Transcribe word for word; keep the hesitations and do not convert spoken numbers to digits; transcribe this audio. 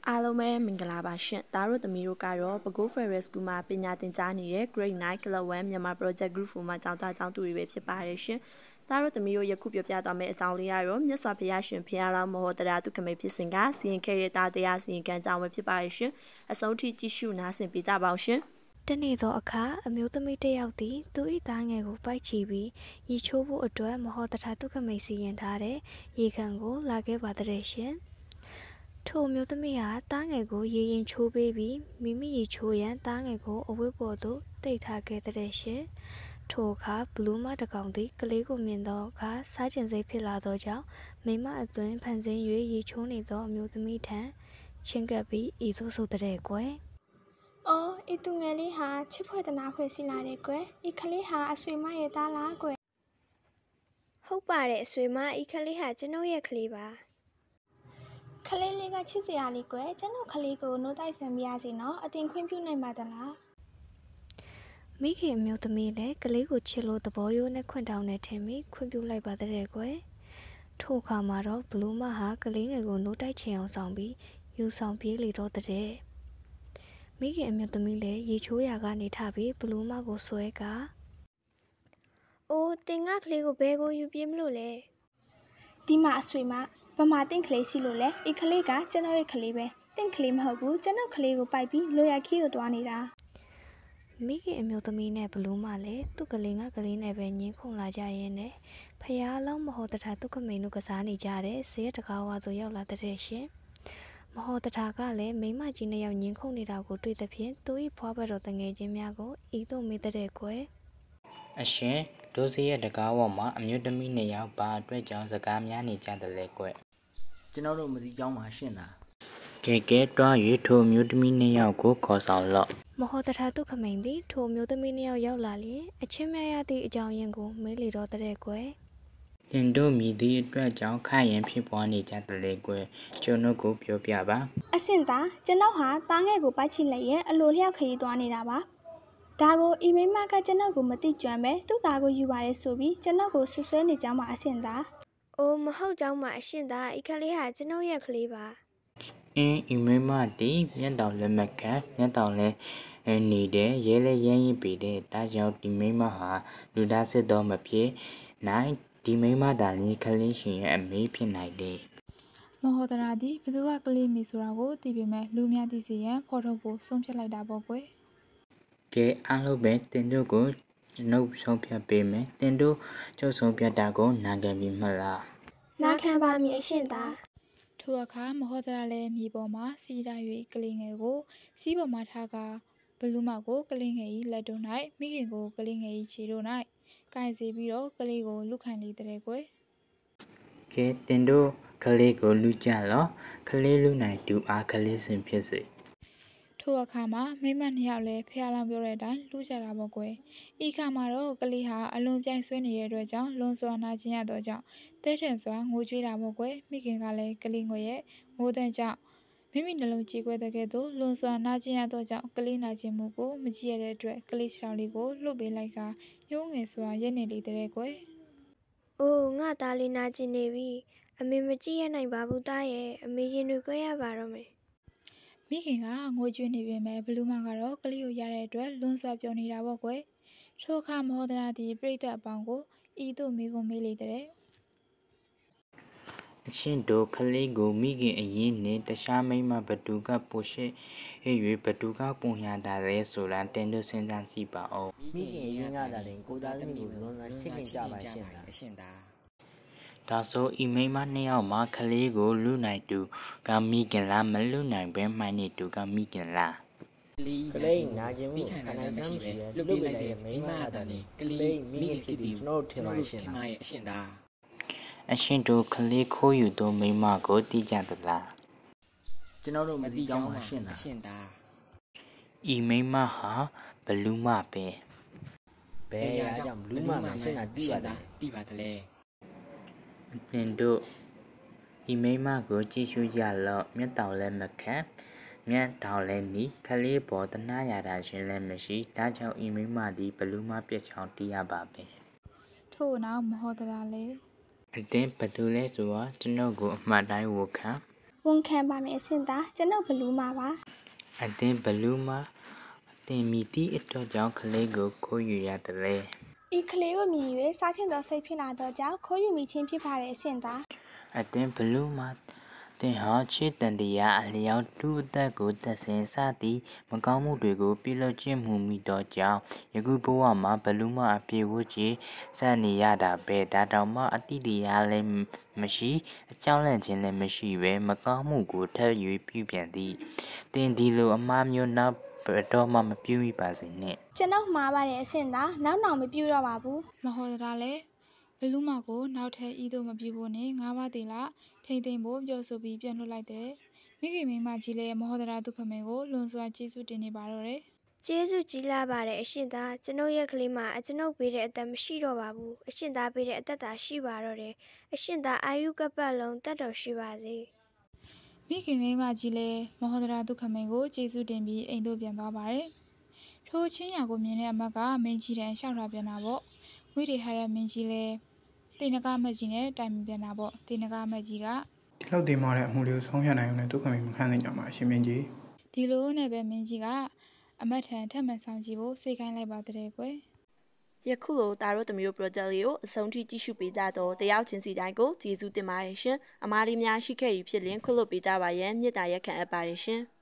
အားလုံးပဲမင်္ဂလာပါရှင်။သားတို့သမီးတို့ကတော့ Pago Ferris School မှာပညာသင်ကြားနေတဲ့ Grade nine Club one မြန်မာ Project Group four မှာကျောင်းသားကျောင်းသူတွေပဲဖြစ်ပါတယ်ရှင်။သားတို့သမီးတို့ယခုပြောပြသွားမယ့်အကြောင်းလေးကတော့မြတ်စွာဘုရားရှင်ဖခင်လောင်းမဟောတရားသူခမေဖြစ်စဉ်ကစီရင်ခဲ့တဲ့တာတရားစီရင်ကံကြောင်းပဲဖြစ်ပါတယ်ရှင်။အဆုံးထိကြည့်ရှုနားဆင်ပေးကြပါအောင်ရှင်။တနေ့သောအခါအမျိုးသမီးတစ်ယောက်သည်သူ၏သားငယ်ကိုပိုက်ချီပြီးရေချိုးဖို့အတွက်မဟောတရားသူခမိတ်စီရင်ထားတဲ့ရေခံကိုလာခဲ့ပါတဲ့ရှင်ထိုအမျိုးသမီးဟာသားငယ်ကိုရေရင်ချိုးပေးပြီးမိမိရေချိုးရန်သားငယ်ကိုအဝတ်ပေါ်သို့တိတ်ထားခဲ့တဲ့ရှင်ထိုအခါဘလူးမတကောင်သည်ကလေးကိုမြင်သောအခါစားကျင်စိတ်ဖြစ်လာသောကြောင့်မိမအသွင်ဖန်ဆင်း၍ရေချိုးနေသောအမျိုးသမီးထံချင်းကပ်ပြီးဤသို့ဆိုတဲ့ကွယ်အော်ဤသူငယ်လေးဟာချစ်ဖွယ်တနာဖွယ်စီလာတယ်ကွယ်ဤကလေးဟာအဆွေမရဲ့သားလားကွယ်ဟုတ်ပါတယ်အဆွေမဤကလေးဟာကျွန်ုပ်ရဲ့ကလေးပါကလေးလေးကချစ်စရာလေးကွယ်ကျွန်တော်ကလေးကိုနိုးတိုက်ဆံပြရစီနော်အတင်ခွင့်ပြုနိုင်ပါသလားမိခင်အမျိုးသမီးလည်းကလေးကိုချစ်လို့သဘောရိုးနဲ့ခွင့်တောင်းနေထင်ပြီးခွင့်ပြုလိုက်ပါတဲ့ကွယ်ထိုအခါမှာတော့ဘလူးမဟာကလေးငယ်ကိုနိုးတိုက်ချင်အောင်ဆောင်ပြီးယူဆောင်ပြေးလေတော့တဲ့မိခင်အမျိုးသမီးလည်းရေချိုးရာကနေထပြီးဘလူးမကိုဆွဲကအိုးတင်ငါကလေးကိုဘယ်ကိုယူပြေးမလို့လဲဒီမှာအဆွေမဗမာတင့်ကလေးစီလို့လဲဤကလေးကကျွန်တော်ရဲ့ကလေးပဲတင့်ကလေးမဟုတ်ဘူးကျွန်တော်ကလေးကိုပိုက်ပြီးလိုရခီကိုတွားနေတာမိခင်အမျိုးသမီးနဲ့ဘလူးမလည်းသူ့ကလေးငါကလေးနဲ့ပဲညင်းခုန်လာကြရင်းနဲ့ဖယားလောင်းမဟောတထာသူ့ကမိန်တို့ကစားနေကြတဲ့ဇေယျတကားဝါသို့ရောက်လာတဲ့ရှင်မဟောတထာကလည်းမိမကြီးနှစ်ယောက်ညင်းခုန်နေတာကိုတွေ့သဖြင့်သူ၏ဖွားဘက်တော်တငယ်ချင်းများကိုဤသို့မေးတဲ့ကွယ်အရှင်ဒိုးစီရဲ့တကားဝါမှာအမျိုးသမီးနှစ်ယောက်ပါအတွက်ကြောင့်စကားများနေကြတယ်လေကွယ်ကျွန်တော်တို့မသိကြောင်းမှာရှင်းတာကဲကဲတွား၍ထိုမျိုးသမီးနှစ်ယောက်ကိုခေါ်ဆောင်လော့မဟောတထာသူခမိန်သည်ထိုမျိုးသမီးနှစ်ယောက်ရောက်လာလျင်အချင်းများရသည့်အကြောင်းရင်းကိုမေးလေတော့တဲ့ကွယ်တင်တို့မြည်သည့်အတွက်ကြောင့်ခရင်ဖြစ်ပွားနေကြတယ်လေကွယ်ကျွန်တော်ကိုပြောပြပါအစင်သားကျွန်တော်ဟာတားငယ်ကိုပိုက်ချလိုက်ရဲ့အလိုလျောက်ခရီးသွားနေတာပါဒါကိုအီမိမကကျွန်တော်ကိုမသိကြွမ်းပဲသူ့သားကိုယူပါရဲဆိုပြီးကျွန်တော်ကိုဆွဆွဲနေကြမှာအစင်သားအိုးမဟုတ်ကြောင်းမှာအရှင်သားဤကလေးဟာကျွန်ုပ်ရဲ့ကလေးပါအင်းအီမိမတီမျက်တောင်လက်မခံမျက်တောင်လဲနေတယ်ရဲလဲရမ်းရင်ပေတယ်ဒါကြောင့်ဒီမိမဟာလူသားစစ်တော်မဖြစ်နိုင်ဒီမိမဒါလေးကလေးရှင်ရဲ့အမေဖြစ်နိုင်တယ်မဟောတရာသည်ဘယ်သူကကလေးမီဆိုတာကိုသိပေမဲ့လူများသိစေရန်ဖော်ထုတ်ဖို့ဆုံးဖြတ်လိုက်တာပေါ့ကွယ်ကဲအားလုံးပဲတင်တို့ကိုကျွန်ုပ်ဆုံးဖြတ်ပေးမယ်တင်တို့ကျုပ်ဆုံးဖြတ်တာကိုနာခံပြီးမှလားနာခံပါမည်အရှင်သားထိုအခါမဟောတရာလည်းမြေပေါ်မှာစီးရ၍ကလေးငယ်ကိုစီးပေါ်မှာထားကဘလူးမကိုကလေးငယ်၏လက်တို့၌မိခင်ကိုကလေးငယ်၏ခြေတို့၌ကင်စီပြီးတော့ကလေးကိုလူခံလေတဲ့ကွယ်ကဲတင်တို့ကလေးကိုလူကြလောကလေးလူနိုင်တူအားကလေးစဉ်ဖြစ်စေထိုအခါမှာမိမနှစ်ယောက်လည်းဖះလောင်ပြောတဲ့အတိုင်းလူကြတာပေါ့ကွယ်ဤခါမှာတော့ကလေးဟာအလွန်ပြိုင်ဆွဲနေတဲ့အတွက်ကြောင့်လွန်စွာနာကျင်ရတော့ကြောင့်တဲထန်စွာငိုကြွေးတာပေါ့ကွယ်မိခင်ကလည်းကလေးငွေရဲ့ငိုတဲ့ကြောင့်မိမိနှလုံးကြေကွဲတဲ့ကဲ့သို့လွန်စွာနာကျင်ရတော့ကြောင့်ကလေးနာကျင်မှုကိုမကြည့်ရတဲ့အတွက်ကလေးချောင်းလေးကိုလှုပ်ပေးလိုက်ကညှိုးငယ်စွာရက်နေလေတဲ့ကွယ်အိုးငါသားလေးနာကျင်နေပြီအမေမကြည့်ရနိုင်ပါဘူးသားရဲ့အမေရင်တွေကြွဲရပါတော့မယ်မိခင်ကငိုကြွေးနေပေမဲ့ဘလူးမကတော့ကလေးကိုရတဲ့အတွက်လွန်စွာပျော်နေတာပေါ့ကွယ်ထိုအခါမဟောဒရာသည်ပြိတ္တအပေါင်းကိုဤသို့မိကုန်မေးလေတဲ့အရှင်တို့ကလေးကိုမိခင်အရင်နဲ့တခြားမိမဘသူကပိုရှိ၍ဘသူကပုံရတာလဲဆိုတာတင်တို့စဉ်းစားကြည့်ပါဦးမိခင်ရင်းကားတာရင်ကိုသားသမီးကိုလွန်လွန်ချစ်ခင်ကြပါရှင်သားအရှင်သားဒါဆိုဤမိမနှစ်ယောက်မှာကလေးကိုလူနိုင်တူကမိခင်လားမလူနိုင်ပဲမှန်နေတူကမိခင်လားကလေးနာကျင်မှုခန္ဓာစမ်းရှိရလွတ်ပေးလိုက်တဲ့မိမတာလေကလေးမိခင်ဖြစ်ပြီးကျွန်တော်ထင်ပါရှင်သားအရှင်သားအရှင်တို့ကလေးခိုးယူသောမိမကိုသိကြသလားကျွန်တော်တို့မသိကြောင်းပါရှင်သားအရှင်သားဤမိမဟာဘလူးမပဲဘယ်ရာကြောင့်ဘလူးမမှာရှင်းတာသိပါတယ်သိပါတယ်လေတင်တို့ဤမိမကိုကြည့်ရှုကြလော့မျက်တောင်လည်းမခံမျက်တောင်လည်းနီးကလေးပေါ်တနာရတာရှင်လည်းမရှိဒါကြောင့်ဤမိမသည်ဘလူးမပြက်ချောင်းတီးရပါပဲထို့နောက်မဟောတရာလည်းအတင်းဘသူလဲဆိုတော့ကျွန်ုပ်ကိုအမှတ်တိုင်းဝခံဝန်ခံပါမယ်အဆင့်သာကျွန်ုပ်ဘလူးမှာပါအတင်းဘလူးမှာအတင်းမိသည့်အတွက်ကြောင့်ကလေးကိုခိုးယူရတယ်ဤကလေးကိုမြင်၍စားချင်းသောစိတ်ဖြစ်လာသောကြောင့်ခိုးယူမိခြင်းဖြစ်ပါတဲ့အဆင့်သာအတင်းဘလူးမှာတင်ဟာချစ်တန်တရားအလျောက်သူ့အသက်ကိုတက်ဆင်စသည်မကောင်းမှုတွေကိုပြုလုပ်ခြင်းမှုမိသောကြောင့်ယခုဘဝမှာဘလူးမအပြေဝကြီးစနေရတာပဲဒါတောင်မှအတိတရားလည်းမရှိအကြောင်းလန့်ခြင်းလည်းမရှိပဲမကောင်းမှုကိုထပ်၍ပြုပြန်သည်တင်ဒီလိုအမှားမျိုးနောက်တော့မှမပြုမိပါစေနဲ့ကျွန်ုပ်မှားပါတဲ့အဆင့်သာနောက်နောက်မပြုတော့ပါဘူးမဟုတ်တာလဲဘလူးမကိုနောက်ထပ်ဤသို့မပြုဖို့နဲ့ငါးပါးတည်လားထိမ့်သိမ့်ဖို့ပြောဆိုပြီးပြန်လွှတ်လိုက်တယ်မိခင်မိမကြီးလည်းမဟုတ်တာဒုက္ခမင်းကိုလွန်စွာကျေးဇူးတင်နေပါတော့တယ်ကျေးဇူးကြီးလာပါတယ်အရှင်သားကျွန်ုပ်ရဲ့ကလေးမှာအကျွန်ုပ်ပေးတဲ့အသက်မရှိတော့ပါဘူးအရှင်သားပေးတဲ့အသက်သာရှိပါတော့တယ်အရှင်သားအာယုကပတ်လုံးတတ်တော်ရှိပါစေမိခင်မိမကြီးလည်းမဟုတ်တာဒုက္ခမင်းကိုကျေးဇူးတင်ပြီးအိမ်သို့ပြန်သွားပါတယ်ထိုချင်းရာကိုမြင်တဲ့အမက်ကမင်းကြီးတန်းရှောက်ထားပြန်တာပေါ့ဝိရိဟရမင်းကြီးလည်းတေနကမကြီးနဲ့တိုင်ပင်ပြန်တာပေါ့တေနကမကြီးကဒီလောက်တင်မာတဲ့အမှုလေးကိုဆုံးဖြတ်နိုင်အောင်လည်းဒုက္ခမင်းမခံနိုင်ကြပါရှင်မင်းကြီးဒီလိုနဲ့ပဲမင်းကြီးကအမတ်ထံထပ်မံဆောင်ကြည့်ဖို့စိတ်ခိုင်းလိုက်ပါတဲ့ကွယ်ယခုလိုတာတို့သမီးတို့ project လေးကိုအဆုံးထိကြည့်ရှုပေးကြတော့တယောက်ချင်းစီတိုင်းကိုကျေးဇူးတင်ပါတယ်ရှင်အမားလေးများရှိခဲ့ပြီဖြစ်ရင်ခွင့်လွှတ်ပေးကြပါရန်မေတ္တာရက်ခံအပ်ပါတယ်ရှင်